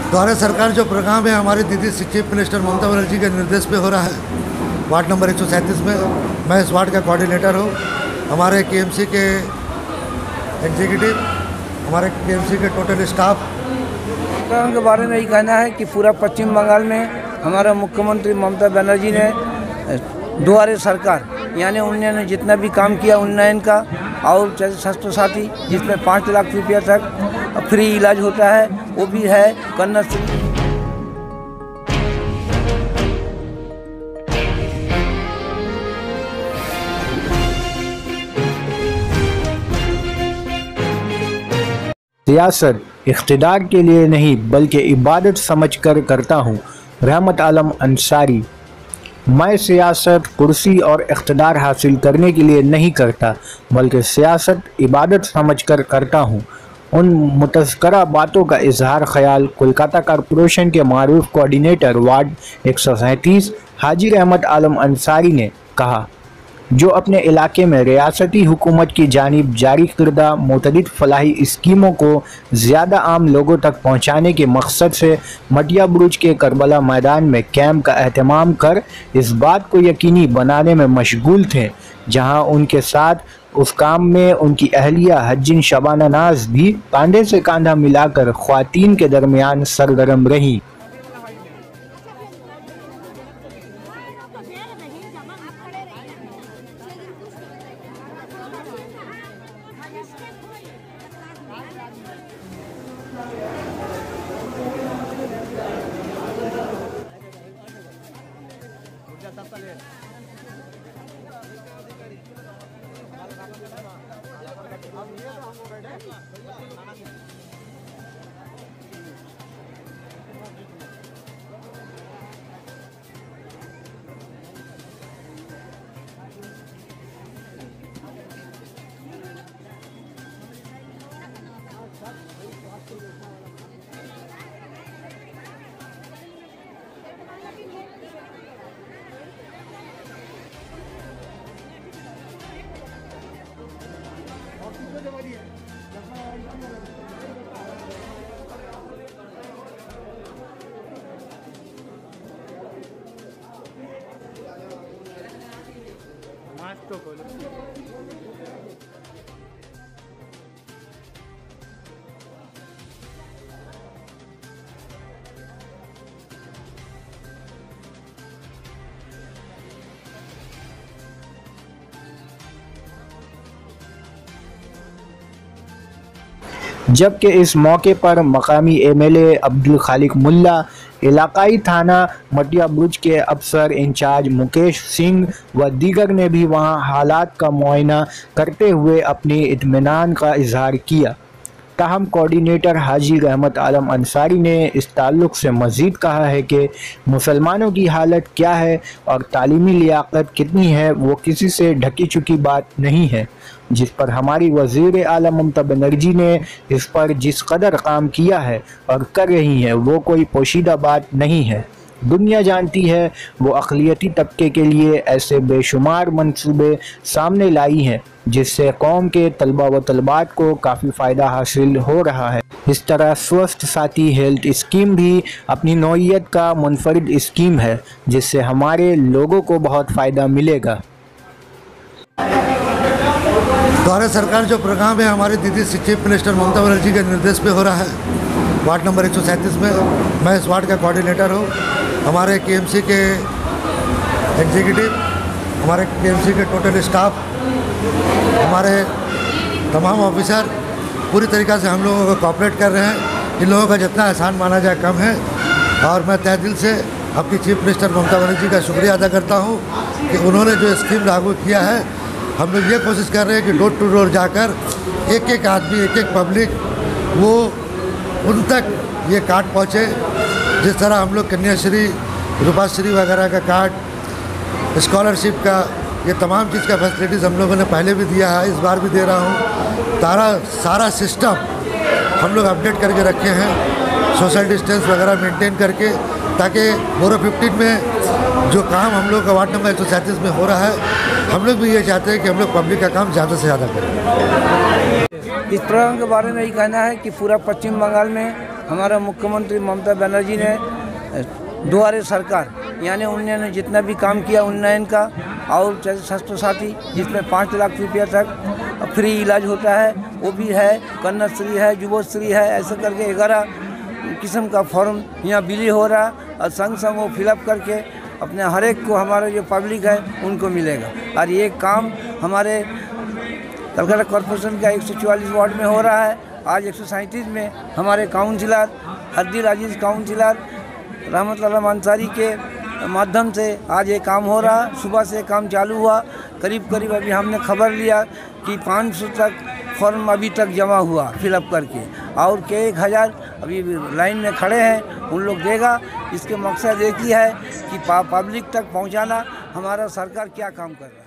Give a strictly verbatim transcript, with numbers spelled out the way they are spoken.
द्वारा सरकार जो प्रोग्राम है हमारी दीदी चीफ मिनिस्टर ममता बनर्जी के निर्देश पे हो रहा है वार्ड नंबर एक सौ सैंतीस में। मैं इस वार्ड का कोऑर्डिनेटर हूँ। हमारे केएमसी के एग्जीक्यूटिव, हमारे केएमसी के टोटल स्टाफ प्रोग्राम के बारे में यही कहना है कि पूरा पश्चिम बंगाल में हमारा मुख्यमंत्री ममता बनर्जी ने दुआरे सरकार यानी उन्होंने जितना भी काम किया उन्नयन का और स्वास्थ्य साथी जिसमें पाँच लाख रुपया तक फ्री इलाज होता है वो भी है कन्याश्री। सियासत इख्तिदार के लिए नहीं बल्कि इबादत समझकर करता हूँ। रहमत आलम अंसारी। मैं सियासत कुर्सी और इख्तिदार हासिल करने के लिए नहीं करता बल्कि सियासत इबादत समझकर करता हूँ। उन मुतज़क्करा बातों का इजहार ख्याल कोलकाता कॉरपोरेशन के मारूफ कोऑर्डिनेटर वार्ड एक सौ सैंतीस हाजी रहमत आलम अंसारी ने कहा, जो अपने इलाके में रियासती हुकूमत की जानिब जारी करदा मुतअद्दिद फलाही स्कीमों को ज़्यादा आम लोगों तक पहुँचाने के मकसद से मटिया बुरुज के करबला मैदान में कैंप का एहतमाम कर इस बात को यकीनी बनाने में मशगूल थे, जहां उनके साथ उस काम में उनकी अहलिया हज्जिन शबाना नाज भी कांधे से कांधा मिलाकर ख्वातीन के दरमियान सरगर्म रहीं। जबकि इस मौके पर मकामी एमएलए अब्दुल खालिक मुल्ला, इलाकाई थाना मटिया बुरुज के अफसर इंचार्ज मुकेश सिंह व दीगर ने भी वहां हालात का मुआयना करते हुए अपनी इत्मीनान का इजहार किया। ताहम कोऑर्डिनेटर हाजी रहमत आलम अंसारी ने इस ताल्लुक़ से मज़ीद कहा है कि मुसलमानों की हालत क्या है और तालीमी लियाकत कितनी है वो किसी से ढकी चुकी बात नहीं है, जिस पर हमारी वज़ीर आला ममता बनर्जी ने इस पर जिस कदर काम किया है और कर रही हैं वो कोई पोशीदा बात नहीं है। दुनिया जानती है वो अक़लियती तबके के लिए ऐसे बेशुमार मंसूबे सामने लाई हैं जिससे कौम के तलबा व तलबात को काफ़ी फ़ायदा हासिल हो रहा है। इस तरह स्वस्थ साथी हेल्थ स्कीम भी अपनी नौइयत का मुनफरिद स्कीम है जिससे हमारे लोगों को बहुत फ़ायदा मिलेगा। द्वारा सरकार जो प्रोग्राम है हमारी दीदी चीफ मिनिस्टर ममता बनर्जी के निर्देश पे हो रहा है वार्ड नंबर एक सौ सैंतीस में। मैं इस वार्ड का कोऑर्डिनेटर हूँ। हमारे केएमसी के एग्जीक्यूटिव, हमारे केएमसी के टोटल स्टाफ, हमारे तमाम ऑफिसर पूरी तरीक़ा से हम लोगों को कोऑपरेट कर रहे हैं। इन लोगों का जितना एहसान माना जाए कम है और मैं तहे दिल से आपकी चीफ मिनिस्टर ममता बनर्जी का शुक्रिया अदा करता हूँ कि उन्होंने जो स्कीम लागू किया है। हम लोग ये कोशिश कर रहे हैं कि डोर टू डोर जाकर एक एक आदमी, एक एक पब्लिक वो उन तक ये कार्ड पहुँचे। जिस तरह हम लोग कन्याश्री, रूपाश्री वगैरह का कार्ड, स्कॉलरशिप का, ये तमाम चीज़ का फैसिलिटीज़ हम लोगों ने पहले भी दिया है, इस बार भी दे रहा हूँ। तारा सारा सिस्टम हम लोग अपडेट करके रखे हैं, सोशल डिस्टेंस वगैरह मेंटेन करके, ताकि बोरो फिफ्टीन में जो काम हम लोग का वार्ड नंबर एक सौ सैंतीस में हो रहा है, हम लोग भी ये चाहते हैं कि हम लोग पब्लिक का काम ज़्यादा से ज़्यादा करें। इस प्रोग्राम के बारे में यही कहना है कि पूरा पश्चिम बंगाल में हमारा मुख्यमंत्री ममता बनर्जी ने दुआरे सरकार यानी उन्होंने जितना भी काम किया उन्नयन का, और स्वास्थ्य साथी जिसमें पाँच लाख रुपया तक फ्री इलाज होता है वो भी है, कन्याश्री है, युवश्री है, ऐसे करके ग्यारह किस्म का फॉर्म यहाँ बिली हो रहा और संग संग वो फिलअप करके अपने हर एक को हमारा जो पब्लिक है उनको मिलेगा। और ये काम हमारे कलकत्ता कॉरपोरेशन का एक सौ चौवालीस वार्ड में हो रहा है। आज एक सौ सैंतीस में हमारे काउंसिलर हद्दील अजीज़ काउंसिलर रहमतुल्लाह अंसारी के माध्यम से आज ये काम हो रहा। सुबह से काम चालू हुआ, करीब करीब अभी हमने खबर लिया कि पाँच सौ तक फॉर्म अभी तक जमा हुआ फिलअप करके, और के एक हज़ार अभी लाइन में खड़े हैं, उन लोग देगा। इसके मकसद एक ही है कि पब्लिक तक पहुंचाना हमारा सरकार क्या काम कर रहा है।